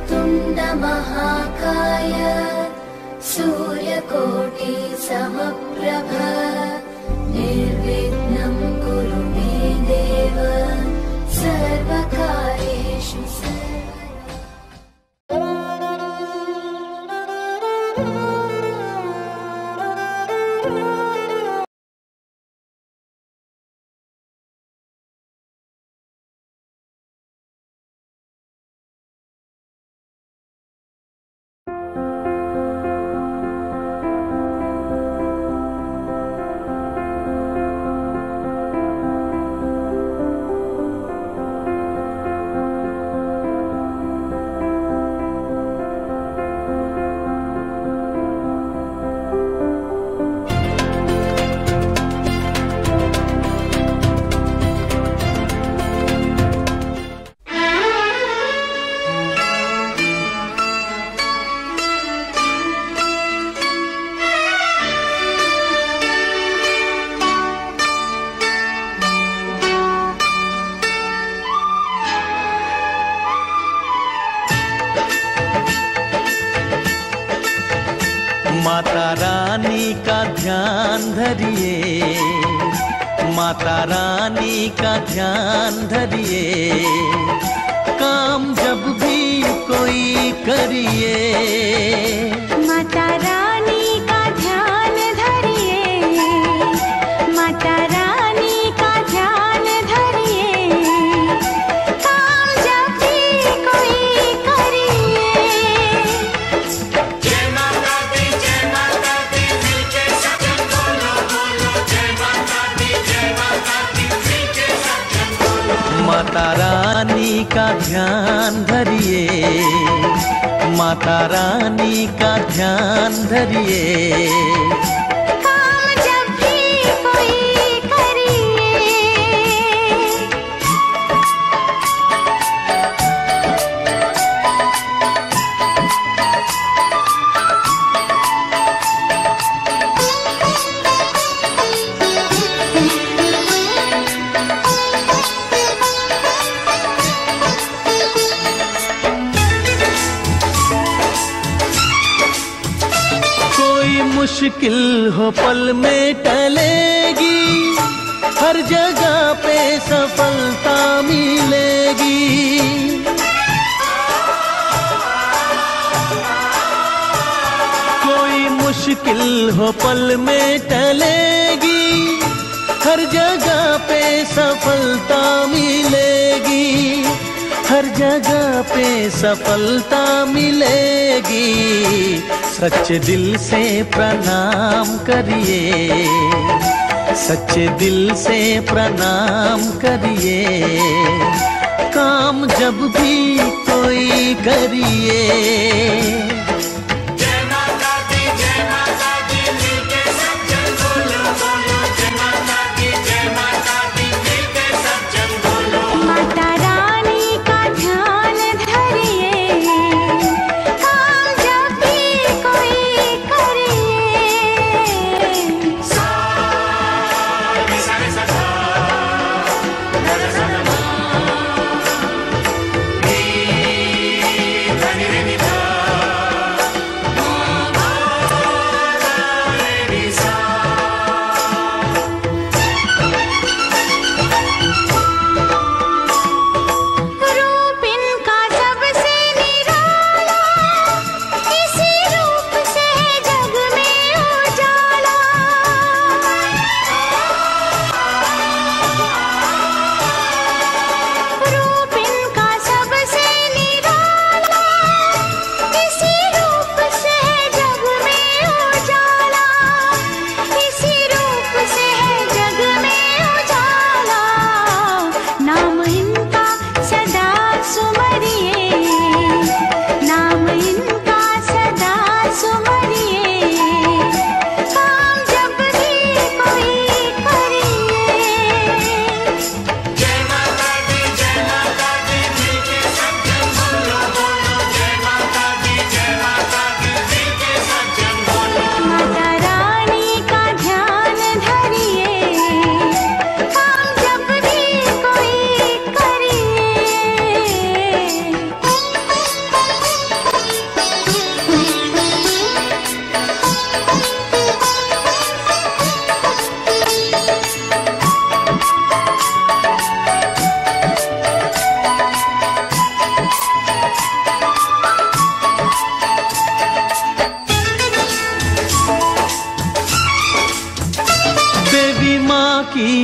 वक्रतुण्डमहाकाय सूर्यकोटि समप्रभ निर्विघ्नं कुरु मे देव सर्वकार्येषु माता रानी का ध्यान धरिए, माता रानी का ध्यान धरिए, काम जब भी कोई करिए। माता रानी का ध्यान धरिए, माता रानी का ध्यान धरिए, काम जब भी कोई करिए। जय माता दी मिलके सजन बोलो बोलो, जय माता दी मिलके सजन बोलो। माता रानी का ध्यान धरिए, माता रानी का ध्यान धरिए, काम जब भी कोई करिए। मुश्किल हो पल में टलेगी, हर जगह पे सफलता मिलेगी। कोई मुश्किल हो पल में टलेगी, हर जगह पे सफलता मिलेगी, हर जगह पे सफलता मिलेगी। सच्चे दिल से प्रणाम करिए, सच्चे दिल से प्रणाम करिए, काम जब भी कोई करिए। जय माता दी मिलके सज्जन बोलो बोलो, जय माता दी मिलके सज्जन बोलो। माता रानी का ध्यान धरिए, काम जब भी कोई करिए। सा रे सा रे सा सा रे सा रे मा नी धा नि रे नि धा।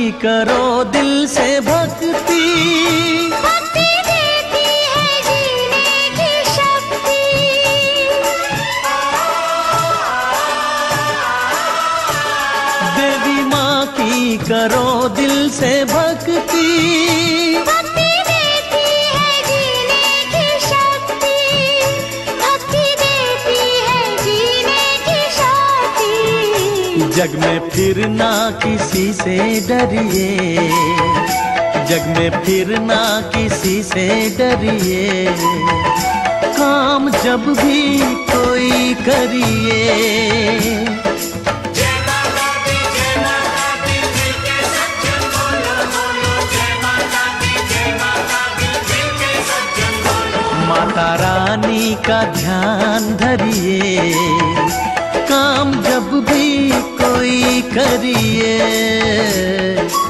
करो दिल से भक्ति, भक्ति देती है जीने की शक्ति। देवी माँ की करो दिल से भक्ति, भक्ति देती है जीने की शक्ति, भक्ति देती है जीने की शक्ति। जग में फिर ना किसी से डरिए, जग में फिर ना किसी से डरिए, काम जब भी कोई करिए। जय माता दी मिलके सज्जन बोलो बोलो जय माता दी मिलके सज्जन बोलो। माता रानी का ध्यान धरिए, काम जब भी कोई करिए।